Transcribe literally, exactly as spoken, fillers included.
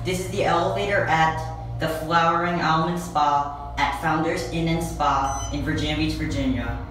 This is the elevator at the Flowering Almond Spa at Founders Inn and Spa in Virginia Beach, Virginia.